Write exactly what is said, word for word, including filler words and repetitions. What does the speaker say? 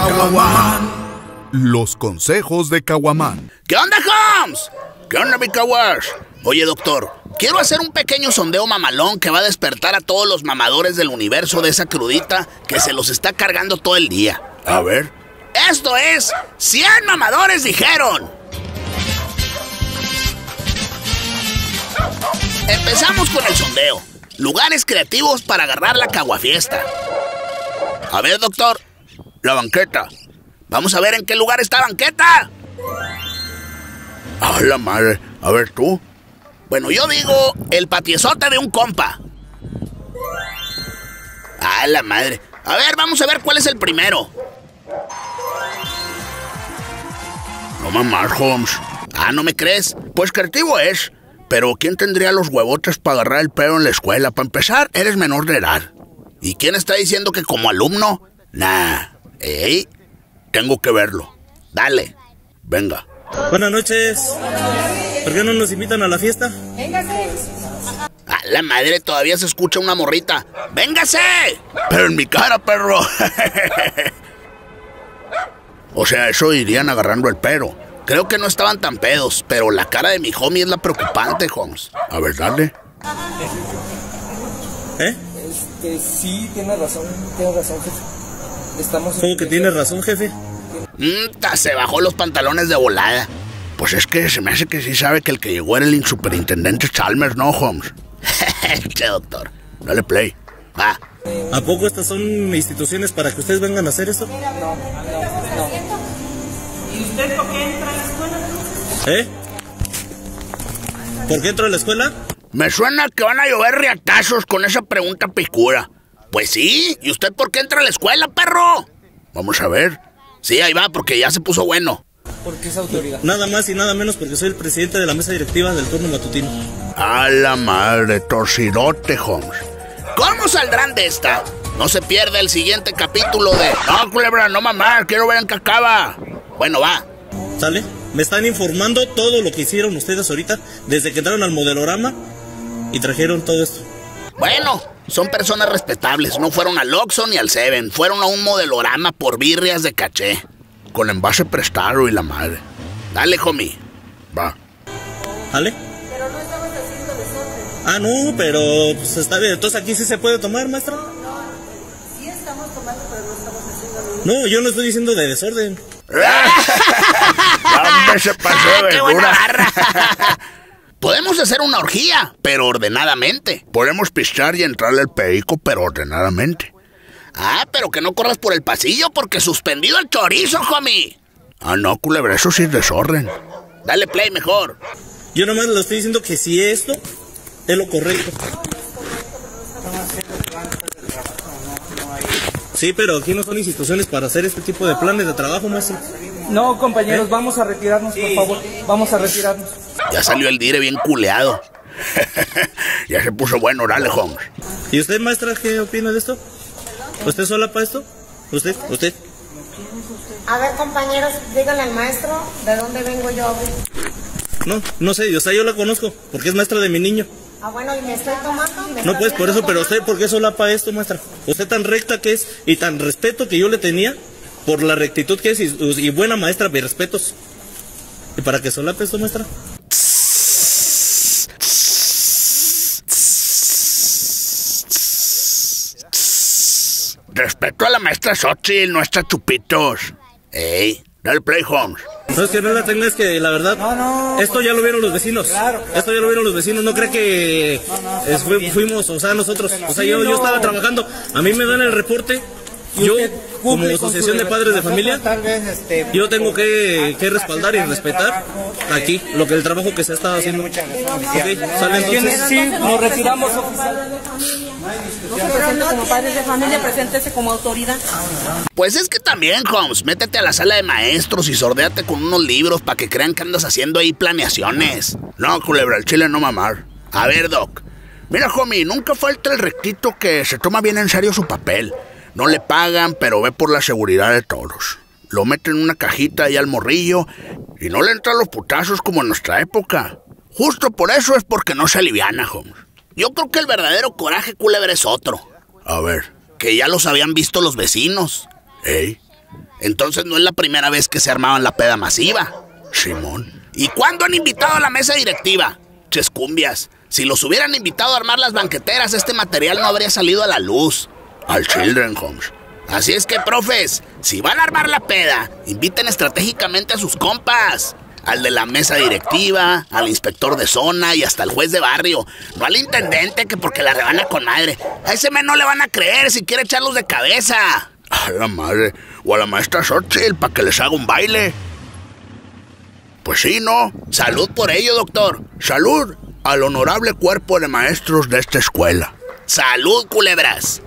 Caguaman. Los consejos de Caguaman. ¿Qué onda, Holmes? ¿Qué onda, mi Caguas? Oye, doctor, quiero hacer un pequeño sondeo mamalón que va a despertar a todos los mamadores del universo de esa crudita que se los está cargando todo el día. A ver. Esto es cien mamadores dijeron. Empezamos con el sondeo. Lugares creativos para agarrar la caguafiesta. A ver, doctor, la banqueta. Vamos a ver en qué lugar está la banqueta. ¡Ah, la madre! A ver, tú. Bueno, yo digo el patiezote de un compa. ¡Ah, la madre! A ver, vamos a ver cuál es el primero. No mamás, Holmes. Ah, ¿no me crees? Pues creativo es. Pero ¿quién tendría los huevotes para agarrar el pedo en la escuela? Para empezar, eres menor de edad. ¿Y quién está diciendo que como alumno? Nah. ¿Eh? Tengo que verlo. Dale. Venga. Buenas noches. ¿Por qué no nos invitan a la fiesta? Véngase. A la madre, todavía se escucha una morrita. ¡Véngase! Pero en mi cara, perro. O sea, eso irían agarrando el pedo. Creo que no estaban tan pedos, pero la cara de mi homie es la preocupante, Holmes. A ver, dale. ¿Eh? Este, sí, tiene razón, tiene razón, jefe. Estamos... ¿Cómo que tiene razón, jefe? Mm, se bajó los pantalones de volada. Pues es que se me hace que sí sabe que el que llegó era el superintendente Chalmers, ¿no, Holmes? Che, doctor. Dale play. Va. ¿A poco estas son instituciones para que ustedes vengan a hacer eso? No, no, no. ¿Y usted por qué entra a la escuela? ¿Eh? ¿Por qué entro a la escuela? Me suena que van a llover riatazos con esa pregunta picura. Pues sí, ¿y usted por qué entra a la escuela, perro? Vamos a ver. Sí, ahí va, porque ya se puso bueno. Porque es autoridad. Nada más y nada menos porque soy el presidente de la mesa directiva del turno matutino. A la madre, torcidote, Holmes. ¿Cómo saldrán de esta? No se pierda el siguiente capítulo de... No, culebra, no mamá, quiero ver en qué acaba. Bueno, va. ¿Sale? Me están informando todo lo que hicieron ustedes ahorita, desde que entraron al modelorama y trajeron todo esto. Bueno, son personas respetables. No fueron al Oxxo ni al Seven. Fueron a un modelorama por birrias de caché. Con envase prestado y la madre. Dale, homie. Va. ¿Sale? Pero no estamos haciendo desorden. Ah, no, pero pues está bien. Entonces aquí sí se puede tomar, maestra. No, no, sí estamos tomando, pero no estamos haciendo ningún... No, yo no estoy diciendo de desorden. ¿Dónde se pasó de ¡Qué buena verdura? barra! Podemos hacer una orgía, pero ordenadamente. Podemos pistear y entrarle al perico, pero ordenadamente. Ah, pero que no corras por el pasillo porque suspendido el chorizo, homie. Ah, no, culebra, eso sí es desorden. Dale play mejor. Yo nomás le estoy diciendo que si esto es lo correcto. Sí, pero aquí no son instituciones para hacer este tipo de planes de trabajo, maestro. No, compañeros, ¿Eh? vamos a retirarnos, por favor. Vamos a retirarnos. Ya salió el dire bien culeado. Ya se puso bueno, dale, Holmes. ¿Y usted, maestra, qué opina de esto? ¿Usted sola para esto? ¿Usted? ¿Usted? A ver, compañeros, díganle al maestro de dónde vengo yo. No, no sé, o sea, yo la conozco, porque es maestra de mi niño. Ah, bueno, y me estoy tomando. Me No, pues por eso, pero usted, ¿por qué solapa esto, maestra? Usted tan recta que es y tan respeto que yo le tenía por la rectitud que es y, y buena maestra, mis respetos. ¿Y para qué solape esto, maestra? Respeto a la maestra Xochitl, nuestra Chupitos. Ey, dale play, Holmes. No, es que no la tengo, es que la verdad, No, no, esto ya lo vieron los vecinos. Claro, claro. Esto ya lo vieron los vecinos, no cree que no, es- fu- fuimos, o sea, nosotros, o sea, yo, yo estaba trabajando, a mí me dan el reporte, yo, como asociación de padres de familia, Tal vez, este, yo tengo que, que respaldar y respetar aquí lo que el trabajo que se ha estado haciendo. muchas Ok, gracias. sale entonces. Sí, nos retiramos, oficial. No se presente como padres de familia, preséntese como autoridad. pues es que también, Holmes, métete a la sala de maestros y sordéate con unos libros para que crean que andas haciendo ahí planeaciones. No, culebra, el chile no mamar. A ver, Doc. Mira, homie, nunca falta el rectito que se toma bien en serio su papel. No le pagan, pero ve por la seguridad de todos. Lo mete en una cajita ahí al morrillo y no le entran los putazos como en nuestra época. Justo por eso es porque no se aliviana, Holmes. Yo creo que el verdadero coraje, culebra, es otro. A ver. Que ya los habían visto los vecinos. ¿Eh? Entonces no es la primera vez que se armaban la peda masiva. Simón. ¿Y cuándo han invitado a la mesa directiva? Chescumbias, si los hubieran invitado a armar las banqueteras, este material no habría salido a la luz. Al Children Homes. Así es que, profes, si van a armar la peda, inviten estratégicamente a sus compas. Al de la mesa directiva, al inspector de zona y hasta al juez de barrio. No al intendente, que porque la rebana con madre. A ese men no le van a creer si quiere echarlos de cabeza. A la madre. O a la maestra Xochitl para que les haga un baile. Pues sí, ¿no? Salud por ello, doctor. Salud al honorable cuerpo de maestros de esta escuela. Salud, culebras.